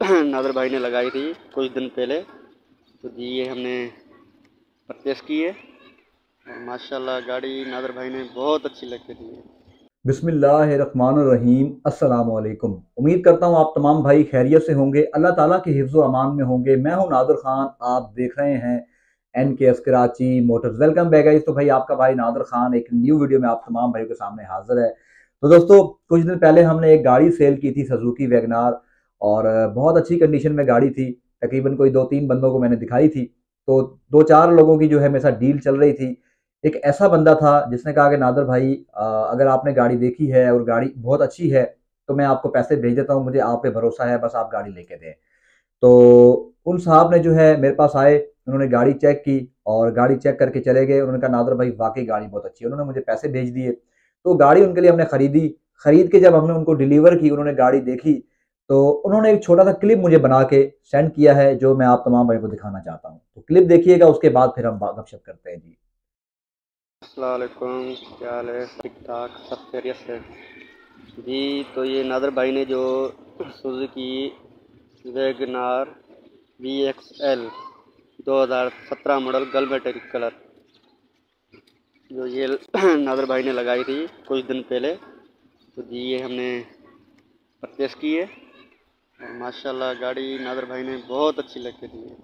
नादर भाई ने लगाई थी कुछ दिन पहले, तो जी ये हमने परचेस की है और माशाल्लाह गाड़ी नादर भाई ने बहुत अच्छी लग के दी है। बिस्मिल्लाहिर्रहमानिर्रहीम। अस्सलाम वालेकुम। उम्मीद करता हूँ आप तमाम भाई खैरियत से होंगे, अल्लाह ताला के हिफ्ज़ व अमान में होंगे। मैं हूँ नादर खान, आप देख रहे हैं NKS Karachi motors. Welcome back guys. तो भाई आपका भाई नादर खान एक न्यू वीडियो में आप तमाम भाइयों के सामने हाजिर है। तो दोस्तों, कुछ दिन पहले हमने एक गाड़ी सेल की थी, सुजुकी वैगनार, और बहुत अच्छी कंडीशन में गाड़ी थी। तकरीबन कोई 2-3 बंदों को मैंने दिखाई थी, तो 2-4 लोगों की जो है मेरे साथ डील चल रही थी। एक ऐसा बंदा था जिसने कहा कि नादर भाई, अगर आपने गाड़ी देखी है और गाड़ी बहुत अच्छी है तो मैं आपको पैसे भेज देता हूँ, मुझे आप पे भरोसा है, बस आप गाड़ी लेके दें। तो उन साहब ने जो है मेरे पास आए, उन्होंने गाड़ी चेक की और गाड़ी चेक करके चले गए। उन्होंने कहा नादर भाई वाकई गाड़ी बहुत अच्छी है, उन्होंने मुझे पैसे भेज दिए। तो गाड़ी उनके लिए हमने खरीदी। खरीद के जब हमने उनको डिलीवर की, उन्होंने गाड़ी देखी, तो उन्होंने एक छोटा सा क्लिप मुझे बना के सेंड किया है, जो मैं आप तमाम भाई को दिखाना चाहता हूँ। तो क्लिप देखिएगा, उसके बाद फिर हम गपशप करते हैं जी। अस्सलाम वालेकुम, क्या हाल है? ठीक ठाक, सब खैरियत से जी। तो ये नादर भाई ने जो सुजुकी वैगनार VXL 2017 मॉडल गल मेटेलिक कलर, जो ये नादर भाई ने लगाई थी कुछ दिन पहले, तो जी ये हमने परचेस की है और माशाल्लाह गाड़ी नादर भाई ने बहुत अच्छी लग के दी है।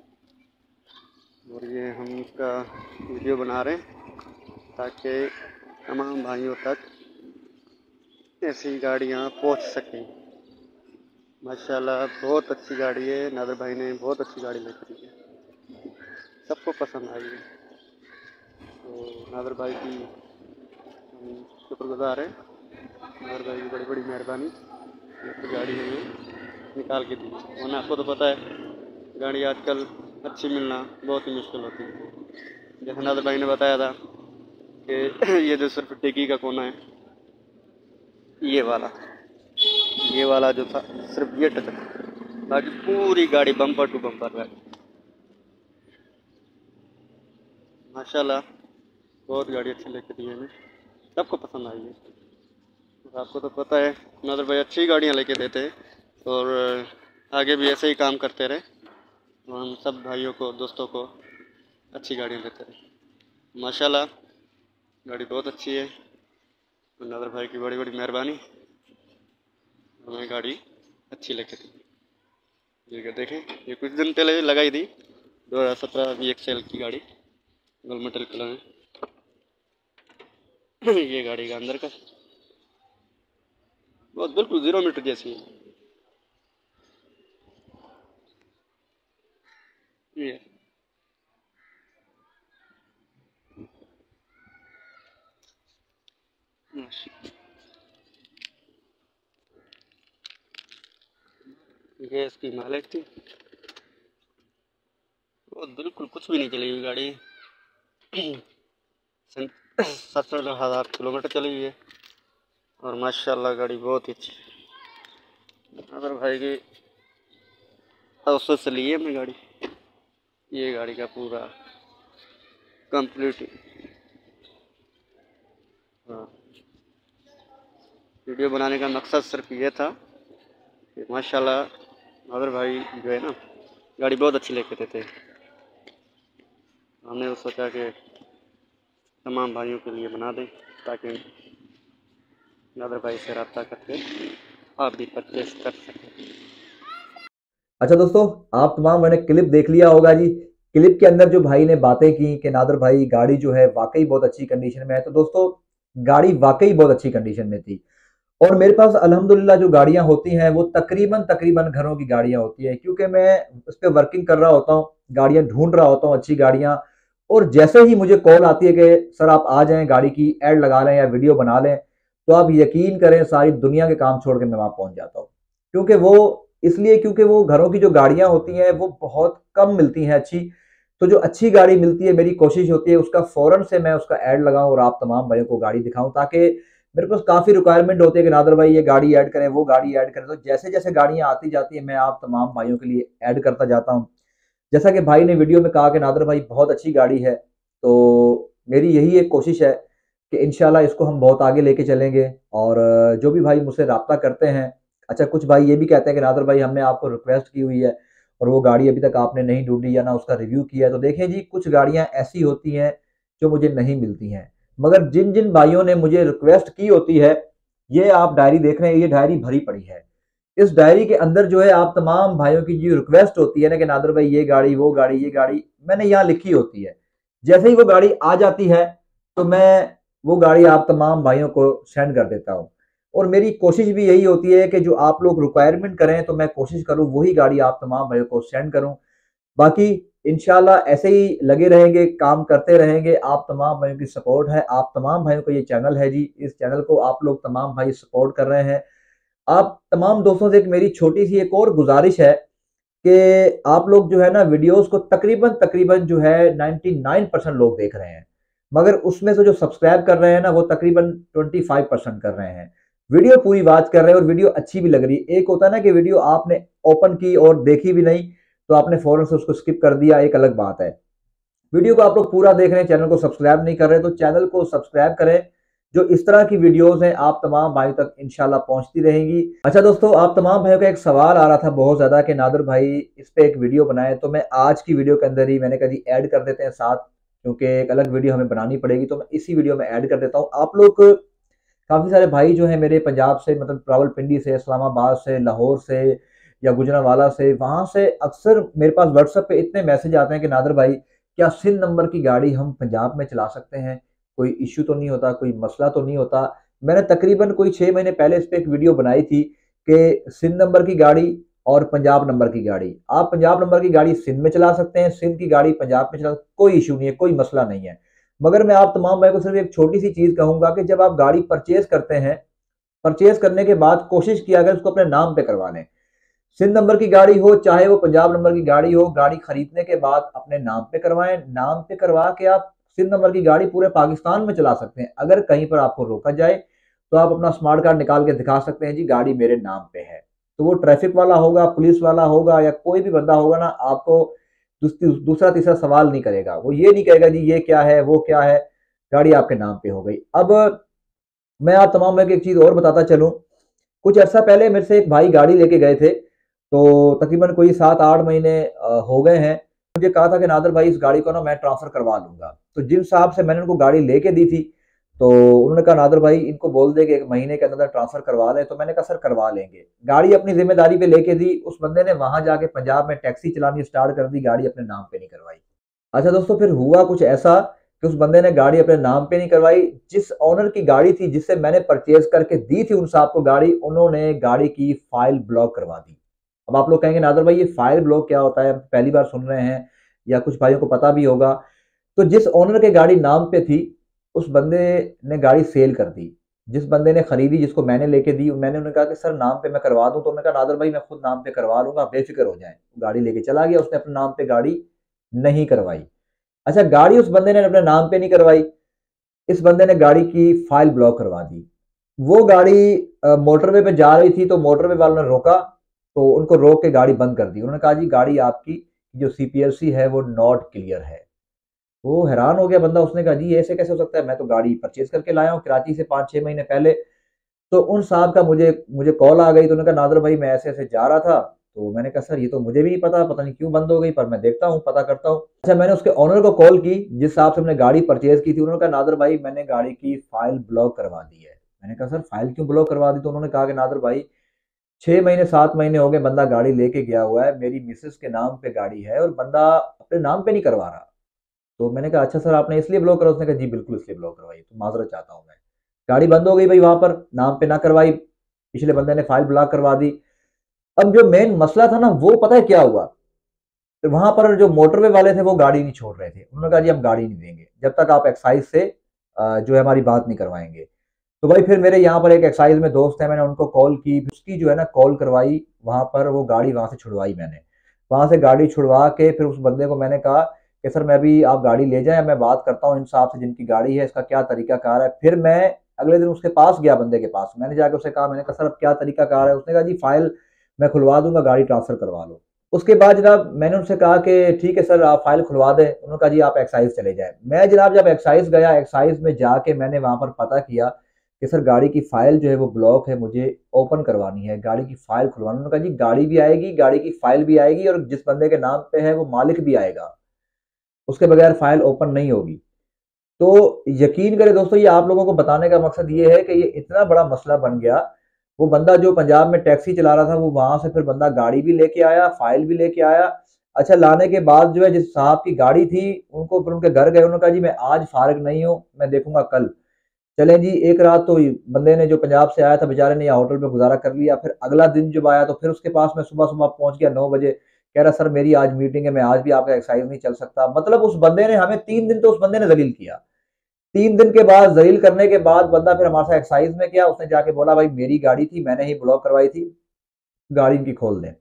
और ये हम इसका वीडियो बना रहे हैं ताकि तमाम भाइयों तक ऐसी गाड़ियाँ पहुंच सकें। माशाल्लाह बहुत अच्छी गाड़ी है, नादर भाई ने बहुत अच्छी गाड़ी लेकर दी है, सबको पसंद आई है। तो नादर भाई की हम शुक्रगुजार हैं। नादर भाई की बड़ी बड़ी मेहरबानी, ये गाड़ी हमें निकाल के दी। वरना आपको तो पता है गाड़ी आजकल अच्छी मिलना बहुत ही मुश्किल होती है। जैसे नादर भाई ने बताया था कि ये जो सिर्फ डिग्गी का कोना है, ये वाला जो था सिर्फ ये टच, बाकी पूरी गाड़ी बम्पर टू बम्पर है। माशाल्लाह बहुत गाड़ी अच्छी लेके दी है हमें, सबको पसंद आई है। और आपको तो पता है नादर भाई अच्छी गाड़ियाँ लेके देते हैं और आगे भी ऐसे ही काम करते रहे और हम सब भाइयों को दोस्तों को अच्छी गाड़ियाँ देते रहे। माशाल्लाह गाड़ी बहुत अच्छी है। नादर भाई की बड़ी बड़ी मेहरबानी, हमें गाड़ी अच्छी लेके दी। ये देखें, ये कुछ दिन पहले लगाई थी 2017 VXL की गाड़ी, गोल्ड मेटल कलर में। ये गाड़ी का अंदर का बहुत बिल्कुल 0 मीटर जैसी है। ये ये इसकी माइलेज थी, वो बिल्कुल कुछ भी नहीं चली हुई गाड़ी। 70,000 किलोमीटर चली हुई है और माशाल्लाह गाड़ी बहुत ही अच्छी। अगर भाई की अवसर से ली है हमने गाड़ी, ये गाड़ी का पूरा कंप्लीट। हाँ, वीडियो बनाने का मकसद सिर्फ ये था कि माशाल्लाह नादर भाई जो है ना गाड़ी बहुत अच्छी लेके देते हैं। हमने तो सोचा कि तमाम भाइयों के लिए बना दें ताकि नादर भाई से रब्ता करके आप भी परचेस कर सकें। अच्छा दोस्तों, आप तमाम मैंने क्लिप देख लिया होगा जी। क्लिप के अंदर जो भाई ने बातें की कि नादर भाई गाड़ी जो है वाकई बहुत अच्छी कंडीशन में है, तो दोस्तों गाड़ी वाकई बहुत अच्छी कंडीशन में थी। और मेरे पास अल्हम्दुलिल्लाह जो गाड़ियां होती हैं वो तकरीबन तकरीबन घरों की गाड़ियां होती हैं, क्योंकि मैं उस पर वर्किंग कर रहा होता हूँ, गाड़ियां ढूंढ रहा होता हूँ अच्छी गाड़ियां। और जैसे ही मुझे कॉल आती है कि सर आप आ जाएं, गाड़ी की एड लगा लें या वीडियो बना लें, तो आप यकीन करें सारी दुनिया के काम छोड़ के मैं वहां पहुंच जाता हूँ। क्योंकि वो इसलिए क्योंकि वो घरों की जो गाड़ियां होती हैं वो बहुत कम मिलती हैं अच्छी। तो जो अच्छी गाड़ी मिलती है, मेरी कोशिश होती है उसका फौरन से मैं उसका ऐड लगाऊं और आप तमाम भाइयों को गाड़ी दिखाऊं, ताकि मेरे पास काफी रिक्वायरमेंट होती है कि नादर भाई ये गाड़ी ऐड करें, वो गाड़ी ऐड करें। तो जैसे जैसे गाड़ियां आती जाती है मैं आप तमाम भाइयों के लिए ऐड करता जाता हूँ। जैसा कि भाई ने वीडियो में कहा कि नादर भाई बहुत अच्छी गाड़ी है, तो मेरी यही एक कोशिश है कि इंशाल्लाह इसको हम बहुत आगे लेके चलेंगे। और जो भी भाई मुझसे रब्ता करते हैं, अच्छा, कुछ भाई ये भी कहते हैं कि नादर भाई हमने आपको रिक्वेस्ट की हुई है और वो गाड़ी अभी तक आपने नहीं ढूंढी या ना उसका रिव्यू किया है। तो देखें जी, कुछ गाड़ियां ऐसी होती हैं जो मुझे नहीं मिलती हैं, मगर जिन जिन भाइयों ने मुझे रिक्वेस्ट की होती है, ये आप डायरी देख रहे हैं, ये डायरी भरी पड़ी है। इस डायरी के अंदर जो है आप तमाम भाइयों की जो रिक्वेस्ट होती है ना कि नादर भाई ये गाड़ी, वो गाड़ी, ये गाड़ी मैंने यहाँ लिखी होती है। जैसे ही वो गाड़ी आ जाती है तो मैं वो गाड़ी आप तमाम भाइयों को सेंड कर देता हूँ। और मेरी कोशिश भी यही होती है कि जो आप लोग रिक्वायरमेंट करें तो मैं कोशिश करूँ वही गाड़ी आप तमाम भाइयों को सेंड करूँ। बाकी इंशाल्लाह ऐसे ही लगे रहेंगे, काम करते रहेंगे। आप तमाम भाइयों की सपोर्ट है, आप तमाम भाइयों को ये चैनल है जी, इस चैनल को आप लोग तमाम भाई सपोर्ट कर रहे हैं। आप तमाम दोस्तों से एक मेरी छोटी सी एक और गुजारिश है कि आप लोग जो है ना वीडियोस को तकरीबन तकरीबन जो है 99% लोग देख रहे हैं, मगर उसमें से जो सब्सक्राइब कर रहे हैं ना वो तकरीबन 25% कर रहे हैं। वीडियो पूरी वॉच कर रहे हैं और वीडियो अच्छी भी लग रही है। एक होता है ना कि वीडियो आपने ओपन की और देखी भी नहीं तो आपने फौरन से उसको स्किप कर दिया, एक अलग बात है। वीडियो को आप लोग पूरा देख रहे हैं, चैनल को सब्सक्राइब नहीं कर रहे तो चैनल को सब्सक्राइब करें। जो इस तरह की वीडियोस हैं आप तमाम भाइयों तक इंशाल्लाह पहुंचती रहेंगी। अच्छा दोस्तों, आप तमाम भाइयों का एक सवाल आ रहा था बहुत ज्यादा कि नादर भाई इस पे एक वीडियो बनाए, तो मैं आज की वीडियो के अंदर ही मैंने कहा जी ऐड कर देते हैं साथ, क्योंकि एक अलग वीडियो हमें बनानी पड़ेगी तो मैं इसी वीडियो में ऐड कर देता हूँ। आप लोग काफी सारे भाई जो है मेरे पंजाब से, मतलब रावलपिंडी से, इस्लामाबाद से, लाहौर से या गुजरांवाला से, वहां से अक्सर मेरे पास व्हाट्सएप पे इतने मैसेज आते हैं कि नादर भाई क्या सिंध नंबर की गाड़ी हम पंजाब में चला सकते हैं, कोई इश्यू तो नहीं होता, कोई मसला तो नहीं होता। मैंने तकरीबन कोई 6 महीने पहले इस पर एक वीडियो बनाई थी कि सिंध नंबर की गाड़ी और पंजाब नंबर की गाड़ी, आप पंजाब नंबर की गाड़ी सिंध में चला सकते हैं, सिंध की गाड़ी पंजाब में चला, कोई इशू नहीं है, कोई मसला नहीं है। मगर मैं आप तमाम भाई को सिर्फ एक छोटी सी चीज कहूंगा कि जब आप गाड़ी परचेज करते हैं, परचेज करने के बाद कोशिश किया अगर उसको अपने नाम पे करवा लें। सिंध नंबर की गाड़ी हो चाहे वो पंजाब नंबर की गाड़ी हो, गाड़ी खरीदने के बाद अपने नाम पे करवाएं। नाम पे करवा के आप सिंध नंबर की गाड़ी पूरे पाकिस्तान में चला सकते हैं। अगर कहीं पर आपको रोका जाए तो आप अपना स्मार्ट कार्ड निकाल के दिखा सकते हैं जी गाड़ी मेरे नाम पे है। तो वो ट्रैफिक वाला होगा, पुलिस वाला होगा या कोई भी बंदा होगा ना, आपको दूसरा तीसरा सवाल नहीं करेगा। वो ये नहीं कहेगा जी ये क्या है, वो क्या है, गाड़ी आपके नाम पे हो गई। अब मैं आप तमाम में एक चीज और बताता चलूं। कुछ अर्सा पहले मेरे से एक भाई गाड़ी लेके गए थे, तो तकरीबन कोई 7-8 महीने हो गए हैं। मुझे कहा था कि नादर भाई इस गाड़ी को ना मैं ट्रांसफर करवा लूंगा। तो जिन साहब से मैंने उनको गाड़ी लेके दी थी तो उन्होंने कहा नादर भाई इनको बोल दे कि 1 महीने के अंदर ट्रांसफर करवा लें। तो मैंने कहा सर करवा लेंगे। गाड़ी अपनी जिम्मेदारी पे लेके दी, उस बंदे ने वहां जाके पंजाब में टैक्सी चलानी स्टार्ट कर दी, गाड़ी अपने नाम पे नहीं करवाई। अच्छा दोस्तों, फिर हुआ कुछ ऐसा कि उस बंदे ने गाड़ी अपने नाम पे नहीं करवाई। जिस ऑनर की गाड़ी थी, जिससे मैंने परचेज करके दी थी उन साहब को गाड़ी, उन्होंने गाड़ी की फाइल ब्लॉक करवा दी। अब आप लोग कहेंगे नादर भाई ये फाइल ब्लॉक क्या होता है, पहली बार सुन रहे हैं या कुछ भाइयों को पता भी होगा। तो जिस ओनर के गाड़ी नाम पे थी उस बंदे ने गाड़ी सेल कर दी। जिस बंदे ने खरीदी, जिसको मैंने लेके दी, मैंने उन्हें कहा कि सर नाम पे मैं करवा दूं। तो उन्होंने कहा नादर भाई मैं खुद नाम पे करवा लूंगा, बेफिक्र हो जाए। गाड़ी लेके चला गया, उसने अपने नाम पे गाड़ी नहीं करवाई। अच्छा, गाड़ी उस बंदे ने अपने नाम पे नहीं करवाई, इस बंदे ने गाड़ी की फाइल ब्लॉक करवा दी। वो गाड़ी मोटरवे पे जा रही थी तो मोटरवे वालों ने रोका, तो उनको रोक के गाड़ी बंद कर दी। उन्होंने कहा जी गाड़ी आपकी जो सीपीएलसी है वो नॉट क्लियर है। वो हैरान हो गया बंदा, उसने कहा जी ये ऐसे कैसे हो सकता है, मैं तो गाड़ी परचेज करके लाया हूँ कराची से 5-6 महीने पहले। तो उन साहब का मुझे मुझे कॉल आ गई। तो उन्होंने कहा नादर भाई मैं ऐसे ऐसे जा रहा था। तो मैंने कहा सर ये तो मुझे भी नहीं पता, पता नहीं क्यों बंद हो गई, पर मैं देखता हूँ, पता करता हूँ। अच्छा, मैंने उसके ऑनर को कॉल की जिस साहब से हमने गाड़ी परचेज की थी। उन्होंने कहा नादर भाई मैंने गाड़ी की फाइल ब्लॉक करवा दी है। मैंने कहा सर फाइल क्यों ब्लॉक करवा दी? तो उन्होंने कहा कि नादर भाई 6-7 महीने हो गए, बंदा गाड़ी लेके गया हुआ है, मेरी मिसेस के नाम पे गाड़ी है और बंदा अपने नाम पे नहीं करवा रहा। तो मैंने कहा अच्छा सर आपने इसलिए ब्लॉक करा? उसने कहा जी बिल्कुल इसलिए ब्लॉक करवाई, तो माजरत चाहता हूँ मैं। गाड़ी बंद हो गई भाई, वहां पर नाम पे ना करवाई, पिछले बंदे ने फाइल ब्लॉक करवा दी। अब जो मेन मसला था ना वो पता है क्या हुआ, तो वहां पर जो मोटरवे वाले थे वो गाड़ी नहीं छोड़ रहे थे। उन्होंने कहा जी हम गाड़ी नहीं देंगे जब तक आप एक्साइज से जो है हमारी बात नहीं करवाएंगे। तो भाई फिर मेरे यहाँ पर एक एक्साइज में दोस्त है, मैंने उनको कॉल की, उसकी जो है ना कॉल करवाई, वहां पर वो गाड़ी वहां से छुड़वाई मैंने। वहां से गाड़ी छुड़वा के फिर उस बंदे को मैंने कहा कि सर मैं भी, आप गाड़ी ले जाएं, मैं बात करता हूँ इन साहब से जिनकी गाड़ी है, इसका क्या तरीका कार है। फिर मैं अगले दिन उसके पास गया, बंदे के पास, मैंने जाकर उससे कहा, मैंने कहा सर अब क्या तरीका कार है? उसने कहा जी फाइल मैं खुलवा दूंगा, गाड़ी ट्रांसफर करवा लो। उसके बाद जनाब मैंने उनसे कहा कि ठीक है सर आप फाइल खुलवा दें। उन्होंने कहा जी आप एक्साइज चले जाए। मैं जनाब जब एक्साइज गया, एक्साइज में जाके मैंने वहां पर पता किया कि सर गाड़ी की फाइल जो है वो ब्लॉक है, मुझे ओपन करवानी है, गाड़ी की फाइल खुलवानी। उन्होंने कहा जी गाड़ी भी आएगी, गाड़ी की फाइल भी आएगी, और जिस बंदे के नाम पे है वो मालिक भी आएगा, उसके बगैर फाइल ओपन नहीं होगी। तो यकीन करें दोस्तों, ये आप लोगों को बताने का मकसद ये है कि ये इतना बड़ा मसला बन गया। वो बंदा जो पंजाब में टैक्सी चला रहा था, वो वहां से फिर बंदा गाड़ी भी लेके आया, फाइल भी लेके आया। अच्छा, लाने के बाद जो है जिस साहब की गाड़ी थी, उनको फिर उनके घर गए, उन्होंने कहा जी मैं आज फारिग नहीं हूँ, मैं देखूंगा कल। चलें जी, एक रात तो बंदे ने जो पंजाब से आया था बेचारे ने यहाँ होटल में गुजारा कर लिया। फिर अगला दिन जब आया तो फिर उसके पास मैं सुबह सुबह पहुंच गया 9 बजे, कह रहा सर मेरी आज मीटिंग है, मैं आज भी आपका एक्सरसाइज नहीं चल सकता। मतलब उस बंदे ने हमें 3 दिन तो उस बंदे ने जलील किया। 3 दिन के बाद जलील करने के बाद बंदा फिर हमारे साथ एक्सरसाइज में किया, उसने जाके बोला भाई मेरी गाड़ी थी, मैंने ही ब्लॉक करवाई थी, गाड़ी इनकी खोल दें।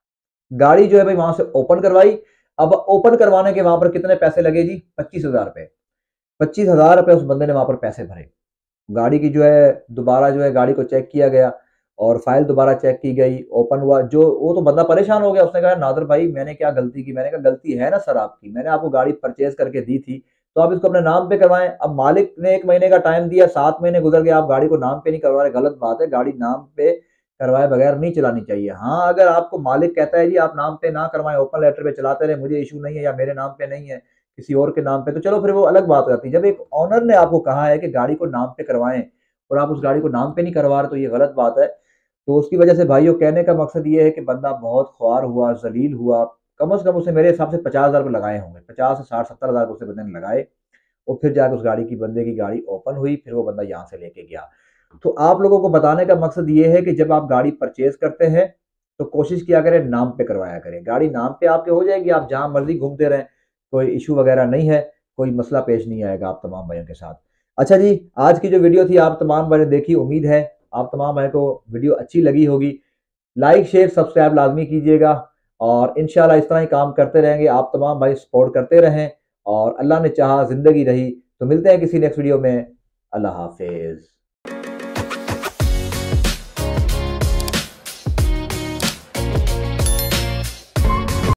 गाड़ी जो है भाई वहां से ओपन करवाई। अब ओपन करवाने के वहां पर कितने पैसे लगे जी? 25,000 रुपए। 25,000 रुपए उस बंदे ने वहां पर पैसे भरे। गाड़ी की जो है दोबारा जो है गाड़ी को चेक किया गया, और फाइल दोबारा चेक की गई, ओपन हुआ। जो वो तो बंदा परेशान हो गया, उसने कहा नादर भाई मैंने क्या गलती की? मैंने कहा गलती है ना सर आपकी, मैंने आपको गाड़ी परचेज करके दी थी, तो आप इसको अपने नाम पे करवाएं। अब मालिक ने 1 महीने का टाइम दिया, 7 महीने गुजर गए, आप गाड़ी को नाम पे नहीं करवा रहे, गलत बात है। गाड़ी नाम पे करवाए बगैर नहीं चलानी चाहिए। हाँ, अगर आपको मालिक कहता है जी आप नाम पे ना करवाएं, ओपन लेटर पे चलाते रहे, मुझे इशू नहीं है, या मेरे नाम पे नहीं है किसी और के नाम पे, तो चलो फिर वो अलग बात हो जाती है। जब एक ऑनर ने आपको कहा है कि गाड़ी को नाम पे करवाएं और आप उस गाड़ी को नाम पे नहीं करवा रहे, तो ये गलत बात है। तो उसकी वजह से भाइयों, कहने का मकसद ये है कि बंदा बहुत ख्वार हुआ, जलील हुआ। कम से कम उसे मेरे हिसाब से 50,000 रुपये लगाए होंगे, 50 से 60-70 हज़ार उसे बंदे ने लगाए। और फिर जाकर उस गाड़ी की बंदे की गाड़ी ओपन हुई, फिर वो बंदा यहाँ से लेके गया। तो आप लोगों को बताने का मकसद ये है कि जब आप गाड़ी परचेज करते हैं तो कोशिश किया करें नाम पे करवाया करें। गाड़ी नाम पे आपके हो जाएगी, आप जहां मर्जी घूमते रहें, कोई इशू वगैरह नहीं है, कोई मसला पेश नहीं आएगा आप तमाम भाइयों के साथ। अच्छा जी, आज की जो वीडियो थी आप तमाम भाइयों ने देखी, उम्मीद है आप तमाम भाइयों को वीडियो अच्छी लगी होगी। लाइक शेयर सब्सक्राइब लाजमी कीजिएगा, और इंशाल्लाह इस तरह ही काम करते रहेंगे। आप तमाम भाई सपोर्ट करते रहें, और अल्लाह ने चाहा जिंदगी रही तो मिलते हैं किसी नेक्स्ट वीडियो में। अल्लाह हाफिज।